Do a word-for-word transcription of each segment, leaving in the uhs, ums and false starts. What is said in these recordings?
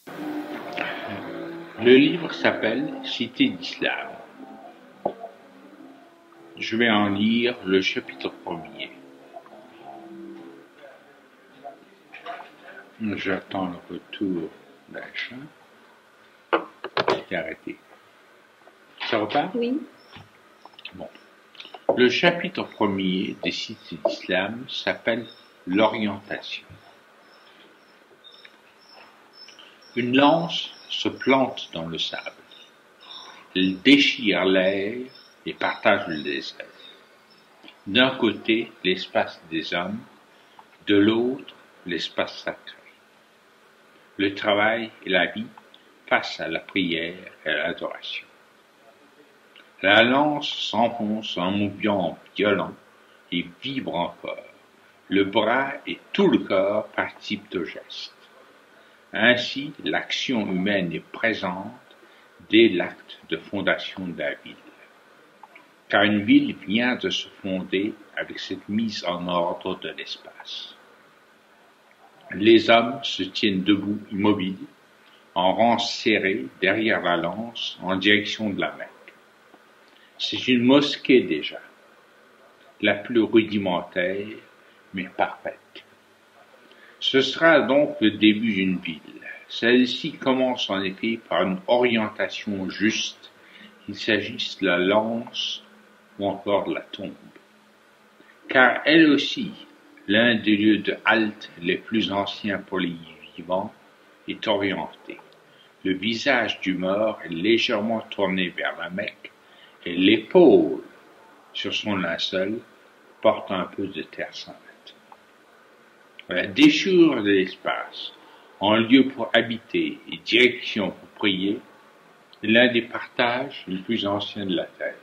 Le livre s'appelle Cité d'Islam. Je vais en lire le chapitre premier. J'attends le retour d'Aïcha. C'est arrêté. Ça repart? Oui. Bon. Le chapitre premier des Cités d'Islam s'appelle l'orientation. Une lance se plante dans le sable. Elle déchire l'air et partage le désert. D'un côté, l'espace des hommes, de l'autre, l'espace sacré. Le travail et la vie face à la prière et à l'adoration. La lance s'enfonce en mouvement violent et vibre encore. Le bras et tout le corps participent au geste. Ainsi, l'action humaine est présente dès l'acte de fondation de la ville. Car une ville vient de se fonder avec cette mise en ordre de l'espace. Les hommes se tiennent debout, immobiles, en rang serré derrière la lance en direction de la Mecque. C'est une mosquée déjà, la plus rudimentaire, mais parfaite. Ce sera donc le début d'une ville. Celle-ci commence en effet par une orientation juste, qu'il s'agisse de la lance ou encore de la tombe. Car elle aussi, l'un des lieux de halte les plus anciens pour les vivants, est orientée. Le visage du mort est légèrement tourné vers la Mecque et l'épaule sur son linceul porte un peu de terre sainte. La déchirure de l'espace, en lieu pour habiter et direction pour prier, est l'un des partages les plus anciens de la terre.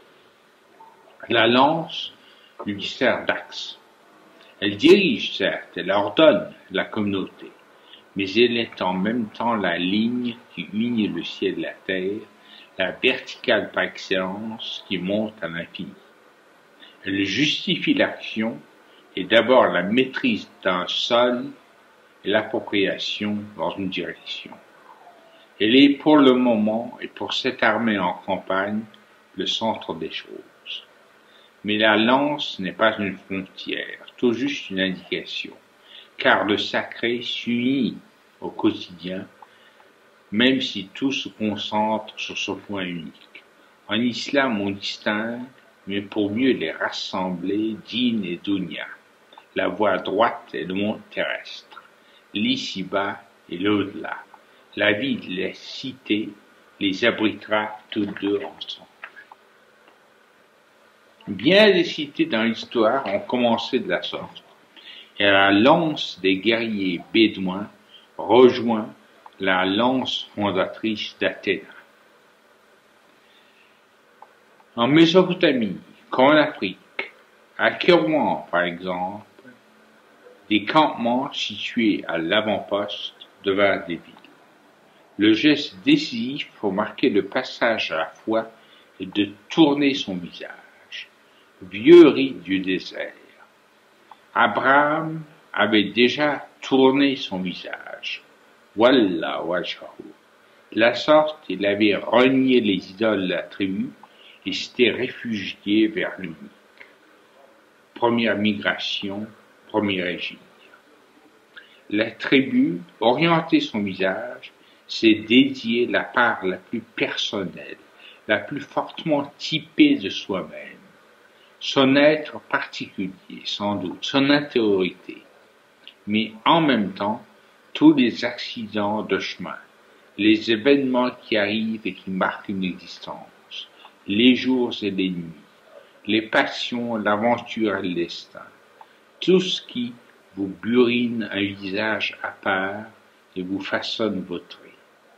La lance lui sert d'axe. Elle dirige, certes, elle ordonne la communauté, mais elle est en même temps la ligne qui unit le ciel et la terre, la verticale par excellence qui monte à l'infini. Elle justifie l'action et d'abord la maîtrise d'un sol et l'appropriation dans une direction. Elle est pour le moment et pour cette armée en campagne le centre des choses. Mais la lance n'est pas une frontière, tout juste une indication, car le sacré s'unit au quotidien, même si tout se concentre sur ce point unique. En islam, on distingue, mais pour mieux les rassembler, din et dunya, la voie droite et le monde terrestre, l'ici-bas et l'au-delà. La vie de les cités les abritera tous deux ensemble. Bien des cités dans l'histoire ont commencé de la sorte, et la lance des guerriers bédouins rejoint la lance fondatrice d'Athéna. En Mésopotamie, comme en Afrique, à Kérouan par exemple, des campements situés à l'avant-poste devinrent des villes. Le geste décisif pour marquer le passage à la foi est de tourner son visage. Vieux rite du désert. Abraham avait déjà tourné son visage. Walla wajhahu. De la sorte, il avait renié les idoles de la tribu et s'était réfugié vers l'unique. Première migration, premier régime. La tribu, orientait son visage, s'est dédiée la part la plus personnelle, la plus fortement typée de soi-même. Son être particulier, sans doute, son intériorité, mais en même temps, tous les accidents de chemin, les événements qui arrivent et qui marquent une existence, les jours et les nuits, les passions, l'aventure et le destin, tout ce qui vous burine un visage à part et vous façonne votre traits.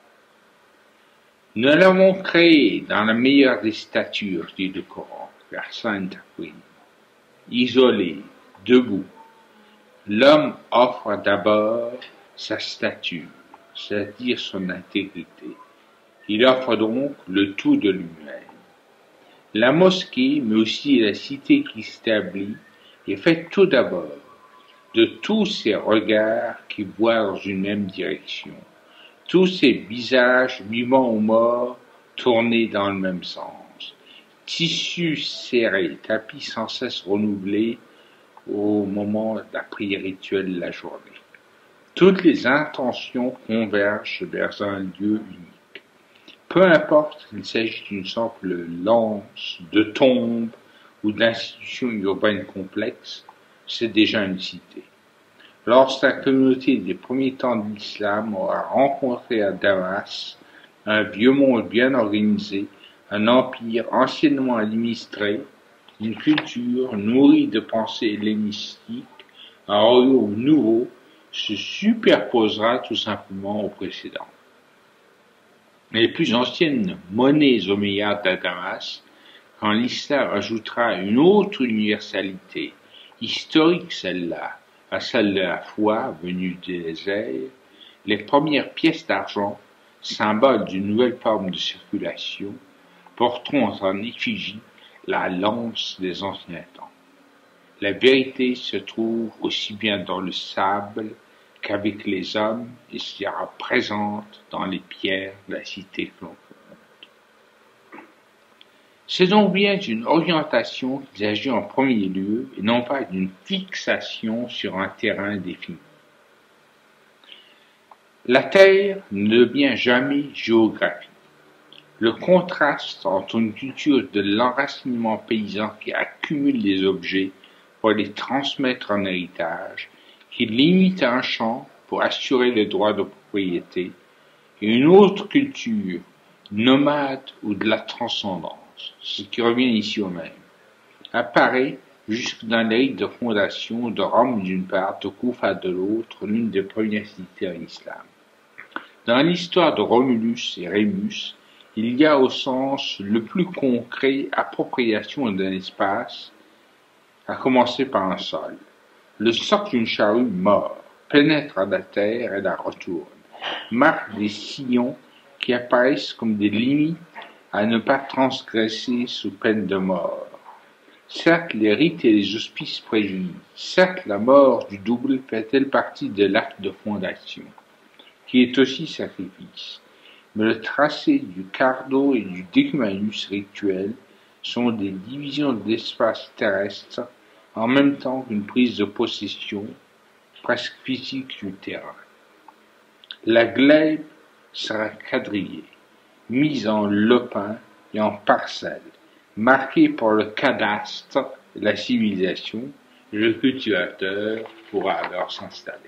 Nous l'avons créé dans la meilleure des statures, dit le Coran, vers Saint-Aquin. Isolé, debout, l'homme offre d'abord sa stature, c'est-à-dire son intégrité. Il offre donc le tout de lui-même. La mosquée, mais aussi la cité qui s'établit, est faite tout d'abord de tous ces regards qui voient dans une même direction, tous ces visages vivants ou morts tournés dans le même sens, tissus serrés, tapis sans cesse renouvelés au moment de la prière rituelle de la journée. Toutes les intentions convergent vers un lieu unique. Peu importe qu'il s'agisse d'une simple lance, de tombe ou d'institutions urbaines complexes, c'est déjà une cité. Lorsque la communauté des premiers temps de l'islam aura rencontré à Damas un vieux monde bien organisé, un empire anciennement administré, une culture nourrie de pensées hellénistiques, un royaume nouveau se superposera tout simplement au précédent. Les plus anciennes monnaies omeyyades à Damas, quand l'islam ajoutera une autre universalité, historique celle-là, à celle de la foi venue du désert, les premières pièces d'argent, symbole d'une nouvelle forme de circulation, porteront en effigie la lance des anciens temps. La vérité se trouve aussi bien dans le sable qu'avec les hommes et sera présente dans les pierres de la cité que l'on compte. C'est donc bien d'une orientation qu'il s'agit en premier lieu et non pas d'une fixation sur un terrain défini. La terre ne devient jamais géographie. Le contraste entre une culture de l'enracinement paysan qui accumule les objets pour les transmettre en héritage, qui limite un champ pour assurer le droit de propriété, et une autre culture nomade ou de la transcendance, ce qui revient ici au même, apparaît jusque dans les rites de fondation de Rome d'une part, de Koufa de l'autre, l'une des premières cités en islam. Dans l'histoire de Romulus et Rémus, il y a au sens le plus concret appropriation d'un espace, à commencer par un sol. Le socle d'une charrue mord, pénètre la terre et la retourne, marque des sillons qui apparaissent comme des limites à ne pas transgresser sous peine de mort. Certes, les rites et les auspices préjugent, certes, la mort du double fait-elle partie de l'acte de fondation, qui est aussi sacrifice. Mais le tracé du cardo et du decumanus rituel sont des divisions de l'espace terrestre en même temps qu'une prise de possession presque physique du terrain. La glèbe sera quadrillée, mise en lopin et en parcelles, marquée par le cadastre de la civilisation, et le cultivateur pourra alors s'installer.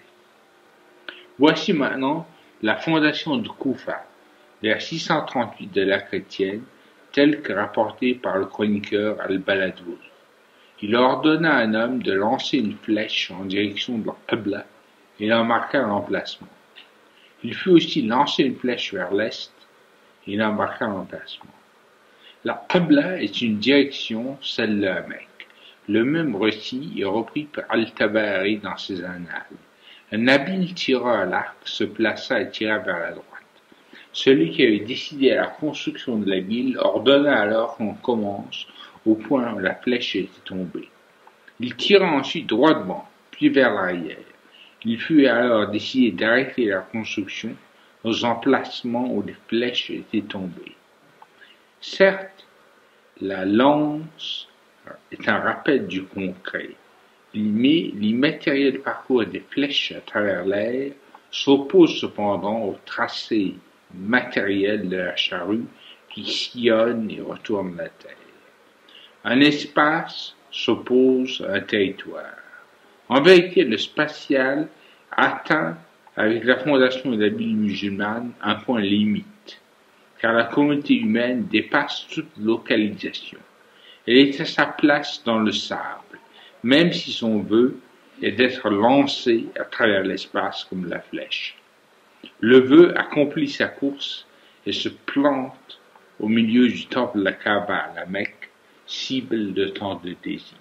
Voici maintenant la fondation de Koufa, vers six cent trente-huit de l'ère chrétienne, telle que rapportée par le chroniqueur Al-Baladour. Il ordonna à un homme de lancer une flèche en direction de l'Qibla et en marqua l'emplacement. Il fit aussi lancer une flèche vers l'est et il en marqua l'emplacement. La Qibla est une direction, celle de la Mecque. Le même récit est repris par Al-Tabari dans ses annales. Un habile tireur à l'arc se plaça et tira vers la droite. Celui qui avait décidé à la construction de la ville ordonna alors qu'on commence au point où la flèche était tombée. Il tira ensuite droit devant, puis vers l'arrière. Il fut alors décidé d'arrêter la construction aux emplacements où les flèches étaient tombées. Certes, la lance est un rappel du concret, mais l'immatériel parcours des flèches à travers l'air s'oppose cependant au tracé matériel de la charrue qui sillonne et retourne la terre. Un espace s'oppose à un territoire. En vérité, le spatial atteint, avec la fondation de la ville musulmane, un point limite, car la communauté humaine dépasse toute localisation. Elle est à sa place dans le sable, même si son vœu est d'être lancée à travers l'espace comme la flèche. Le vœu accomplit sa course et se plante au milieu du temple de la Kaaba, la Mecque, cible de tant de désirs.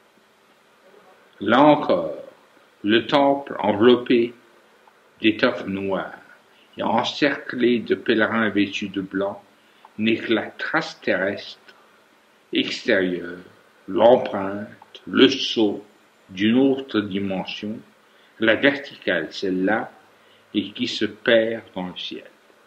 Là encore, le temple enveloppé d'étoffes noires et encerclé de pèlerins vêtus de blanc n'est que la trace terrestre extérieure, l'empreinte, le sceau d'une autre dimension, la verticale, celle-là, et qui se perd dans le ciel.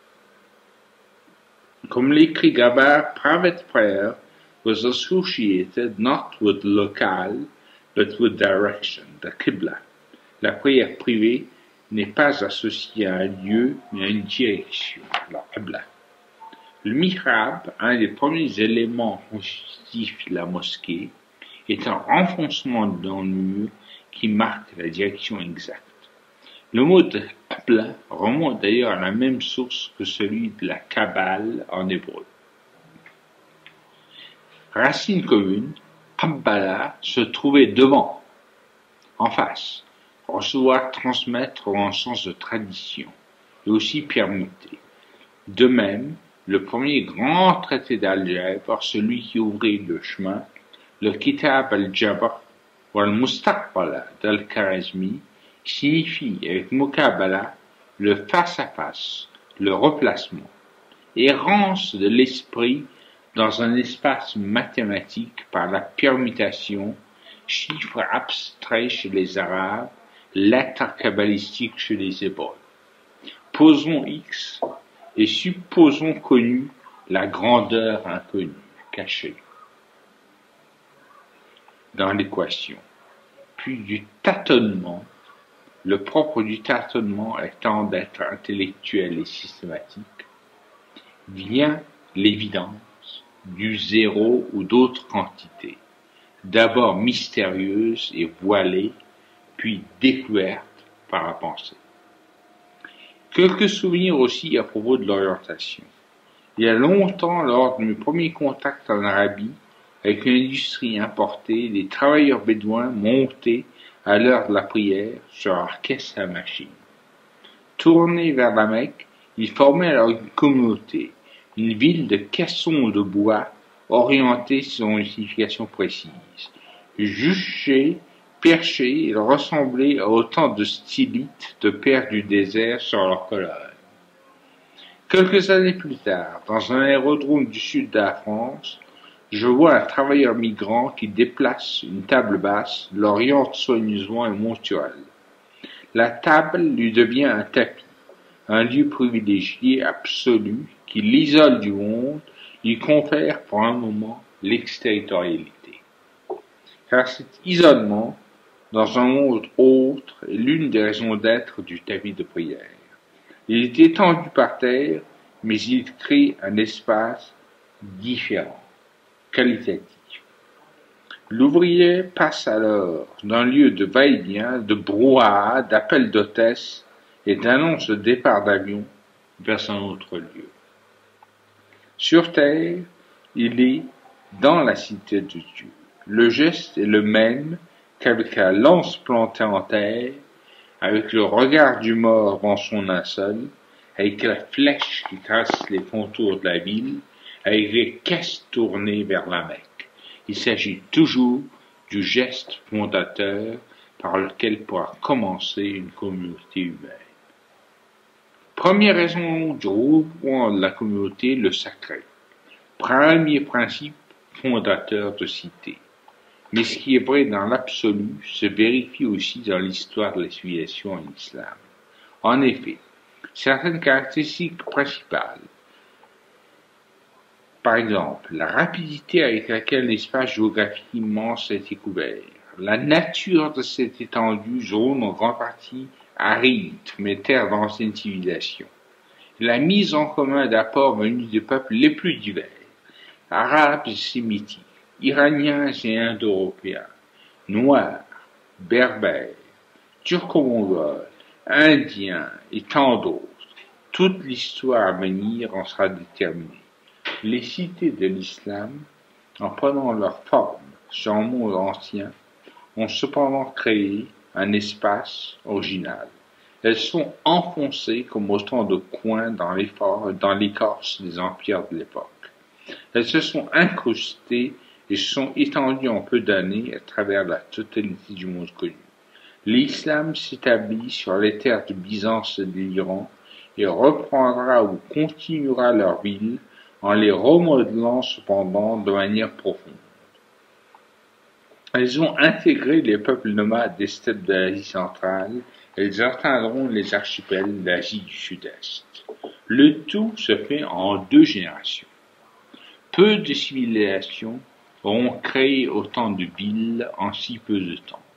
Comme l'écrit Gabar, private prayer was associated not with locale, but with direction, the Qibla. La prière privée n'est pas associée à un lieu, mais à une direction, la Qibla. Le mihrab, un des premiers éléments constitutifs de la mosquée, est un renfoncement dans le mur qui marque la direction exacte. Le mot de Qibla remonte d'ailleurs à la même source que celui de la Kabbale en hébreu. Racine commune, Qabbala se trouvait devant, en face, recevoir, transmettre en sens de tradition, et aussi permuter. De même, le premier grand traité d'algèbre, celui qui ouvrit le chemin, le Kitab al-Jabr ou al-Mustaqbala d'Al-Kharazmi, signifie avec Muqabala le face-à-face, le replacement, errance de l'esprit dans un espace mathématique par la permutation, chiffre abstrait chez les Arabes, lettre kabbalistique chez les Hébreux. Posons X et supposons connue la grandeur inconnue, cachée dans l'équation. Puis du tâtonnement, le propre du tâtonnement étant d'être intellectuel et systématique, vient l'évidence du zéro ou d'autres quantités, d'abord mystérieuses et voilées, puis découvertes par la pensée. Quelques souvenirs aussi à propos de l'orientation. Il y a longtemps, lors de mes premiers contacts en Arabie, avec une industrie importée, les travailleurs bédouins montaient à l'heure de la prière sur leur caisse à machine. Tournés vers la Mecque, ils formaient alors une communauté, une ville de caissons de bois orientée sur une signification précise. Juchés, perchés, ils ressemblaient à autant de stylites de pères du désert sur leur colonne. Quelques années plus tard, dans un aérodrome du sud de la France, je vois un travailleur migrant qui déplace une table basse, l'oriente soigneusement et montuelle. La table lui devient un tapis, un lieu privilégié absolu qui l'isole du monde, lui confère pour un moment l'exterritorialité. Car cet isolement, dans un monde autre, est l'une des raisons d'être du tapis de prière. Il est étendu par terre, mais il crée un espace différent, qualitatif. L'ouvrier passe alors d'un lieu de va-et-vient, de brouhaha, d'appel d'hôtesse et d'annonce de départ d'avion vers un autre lieu. Sur terre, il est dans la cité de Dieu. Le geste est le même qu'avec la lance plantée en terre, avec le regard du mort dans son linceul, avec la flèche qui trace les contours de la ville, avec les caisses tournées vers la Mecque. Il s'agit toujours du geste fondateur par lequel pourra commencer une communauté humaine. Première raison du regroupement de la communauté, le sacré. Premier principe fondateur de cité. Mais ce qui est vrai dans l'absolu se vérifie aussi dans l'histoire de la civilisation en islam. En effet, certaines caractéristiques principales, par exemple, la rapidité avec laquelle l'espace géographique immense a été couvert, la nature de cette étendue zone en grande partie aride, mais terre d'ancienne civilisation, la mise en commun d'apports venus des peuples les plus divers, arabes et sémitiques, iraniens et indo-européens, noirs, berbères, turco-mongols, indiens et tant d'autres. Toute l'histoire à venir en sera déterminée. Les cités de l'islam, en prenant leur forme sur un monde ancien, ont cependant créé un espace original. Elles sont enfoncées comme autant de coins dans l'écorce des empires de l'époque. Elles se sont incrustées et se sont étendues en peu d'années à travers la totalité du monde connu. L'islam s'établit sur les terres de Byzance et de l'Iran et reprendra ou continuera leur ville en les remodelant cependant de manière profonde. Elles ont intégré les peuples nomades des steppes de l'Asie centrale elles atteindront les archipels d'Asie du Sud-Est. Le tout se fait en deux générations. Peu de civilisations auront créé autant de villes en si peu de temps.